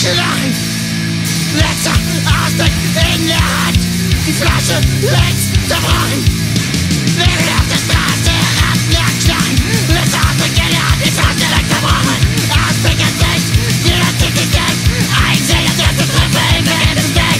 Knarren. Letzter Ausblick in der Hand, die Flasche längst zerbrochen. Während auf der Straße Rattenjagd knarren, letzter Ausblick in der Hand, die Flasche längst zerbrochen. Ausblick in Sicht, jeder zieht sich weg, einsehen, der zu treffen, im Ende Deck.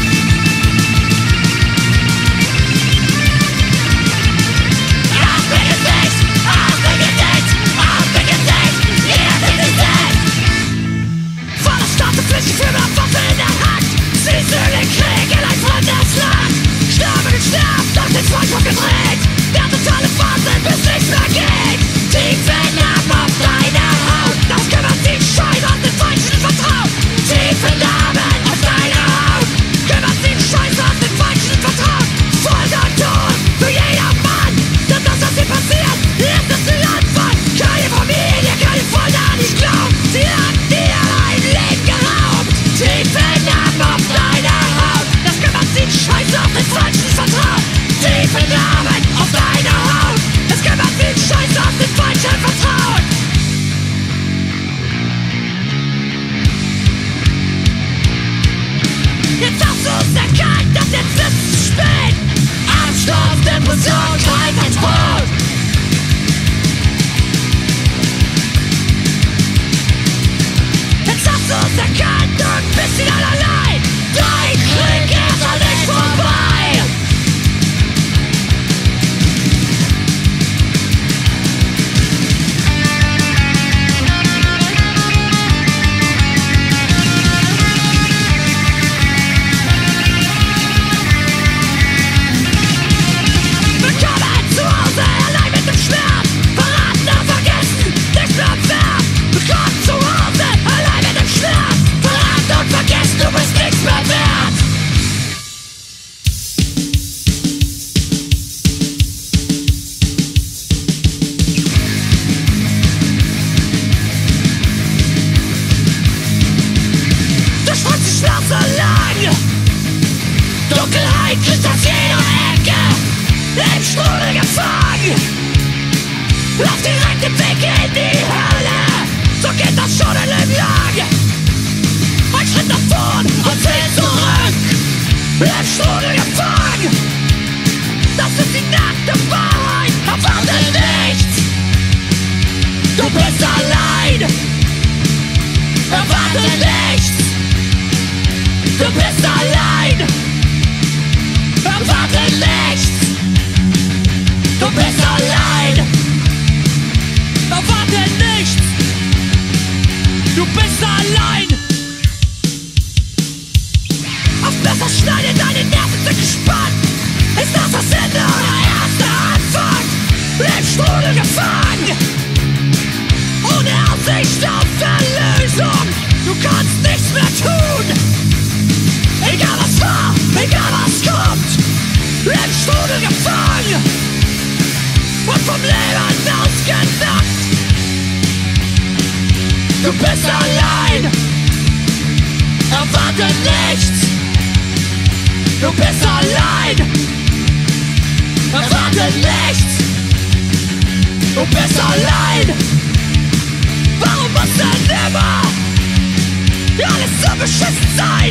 Ausblick in Sicht, Ausblick in Sicht, Ausblick in Sicht, jeder zieht sich weg. Voller Starte Fläche für eine Waffe in der Hand. Siehst du den Krieg in ein fremdes Land? Sterben und sterben, doch den Freund gedreht. Der totale Wahnsinn, bis nichts mehr geht. Tiefe Narben auf deiner Haut, das kümmert sich Schein und den Falschen vertraut. Tiefe Narben auf deiner Haut, kümmert sich Schein und den Falschen vertraut. Folter und Tod für jedermann, denn das, was hier passiert, ist das Landfall. Keine Familie, keine Folter, nicht glauben, sie haben dir ein Leben geraubt. Tiefe Narben auf deiner Haut, das kümmert sich Scheiß auf den Falschen vertraut. Tiefe Narben auf deiner Haut, das kümmert sich Scheiß auf den Falschen vertraut. Jetzt hast du's erkannt, dass jetzt ist es spät. Absturz, Depression, Krankheit, Tod. Jetzt hast du's erkannt und bist wieder allein. Dein Krieg ist noch nicht vorbei. Willkommen zu Hause, allein mit dem Schmerz. Verraten und vergessen, nichts mehr wert. Willkommen zu Hause, allein mit dem Schmerz. Verraten und vergessen, du bist nichts mehr wert. Du streckst die Schmerze lang. Dunkelheit kriegt aus jeder Ecke. Im Strudel gefangen. Lauf direkt den Weg in die Hölle. So geht das schon ein Leben lang. Ein Schritt nach vorn und 10 zurück. Im Strudel gefangen. Das ist die nackte Wahrheit. Erwarte nichts. Du bist allein. Erwarte nichts. Du bist allein. Erwarte nichts. Du bist allein. Erwarte nichts. Du bist allein. Auf Messer schneide, deine Nerven sind gespannt. Ist das Ende oder erst der Anfang? Im Strudel gefangen. Ohne Aussicht auf Erlösung. Du kannst nichts mehr tun. Egal was war, egal was kommt. Im Strudel gefangen. Und vom Leben ausgenockt. Du bist allein. Erwarte nichts. Du bist allein. Erwarte nichts. Du bist allein. Warum muss denn immer alles so beschissen sein?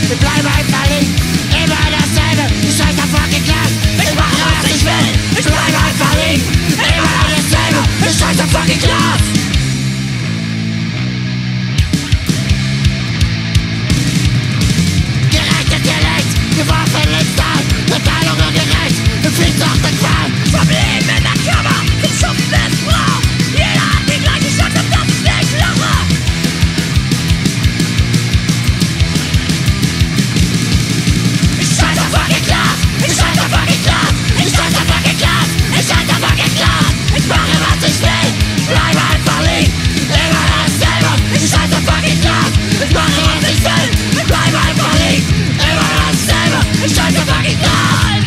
ich bleibe einfach liegen. Immer dasselbe, ich scheiß auf fucking Glas. Ich mache, was ich will, ich bleibe einfach liegen. Immer dasselbe, ich scheiß auf fucking Glas. Gerecht ist gerecht, geworfen ins Tal. Verteilung ungerecht, viel zu oft entfallen. Vom Leben in der Kammer, den Schupfen ist Brauch. Jeder hat die gleiche Chance, und das ist nicht lache. Ich scheiß auf fucking Glas, ich scheiß auf fucking Glas, ich scheiß auf fucking Glas, ich scheiß auf fucking Glas. Ich mache, was ich will, bleibe einfach liegen. Immer dasselbe, ich scheiß auf fucking Glas. Ich mache, was ich will, bleibe einfach liegen. Immer dasselbe, ich scheiß auf fucking Glas.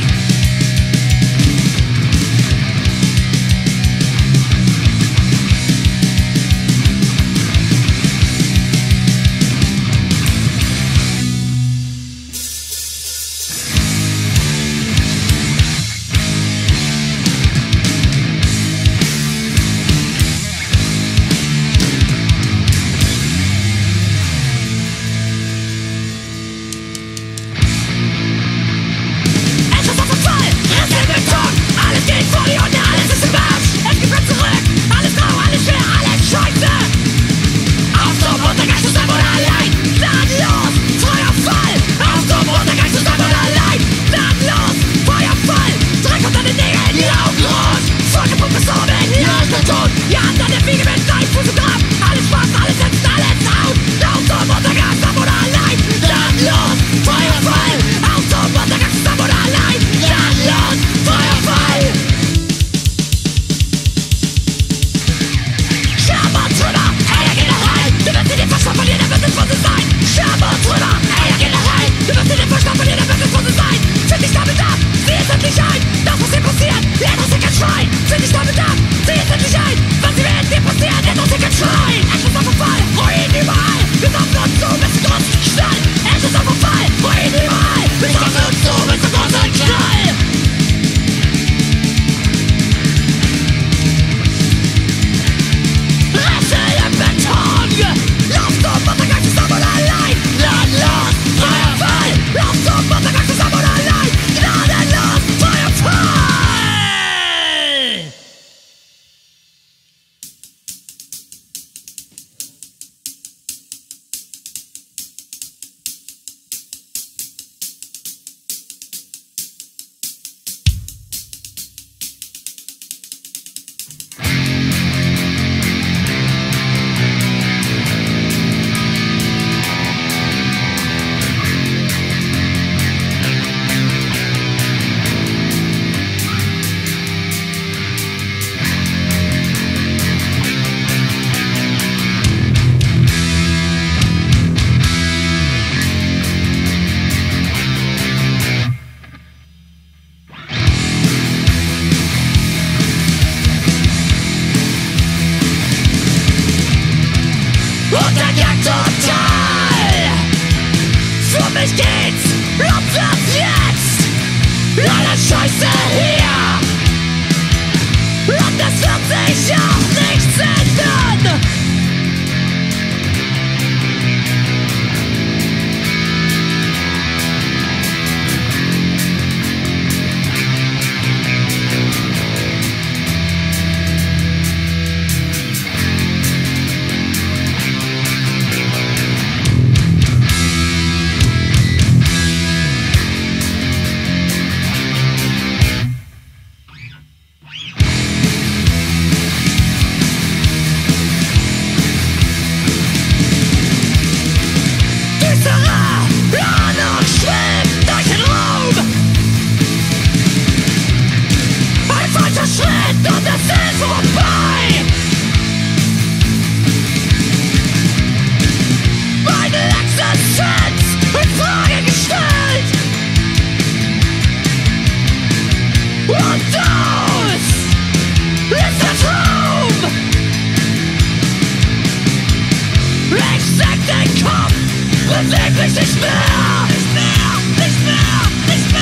wirklich nicht mehr, nicht mehr, nicht mehr, nicht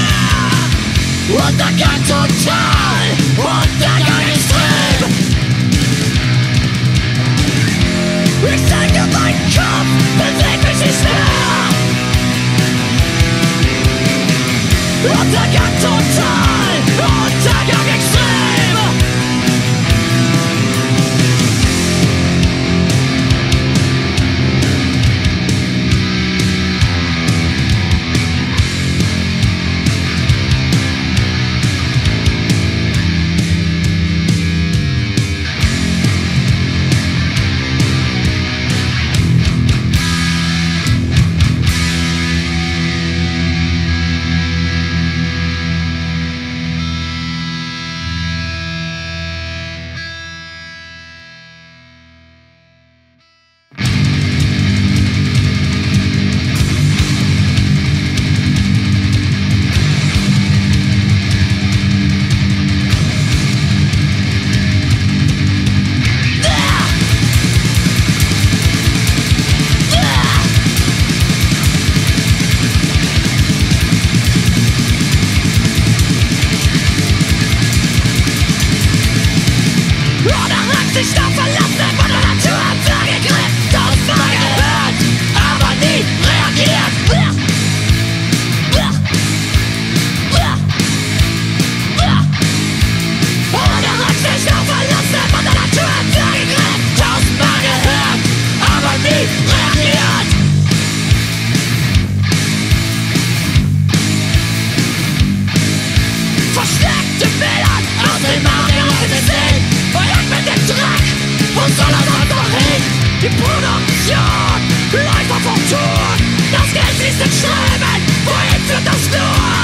mehr. Untergang total, Untergang extrem. Ich senke meinen Kopf, beweg mich nicht mehr. Untergang total, Untergang extrem. Sich auf verlassen von der Natur Würgegriff, tausendmal gehört, aber nie reagiert. Oder hat sich auf verlassen von der Natur Würgegriff, tausendmal gehört, aber nie reagiert. Versteckte Bilder aus dem Mario sehen. Verjagt mit dem Dreck, wo soll er sonst noch hin? Die Produktion läuft auf vom Tod. Das Geld fließt in Strömen, wohin führt das nur?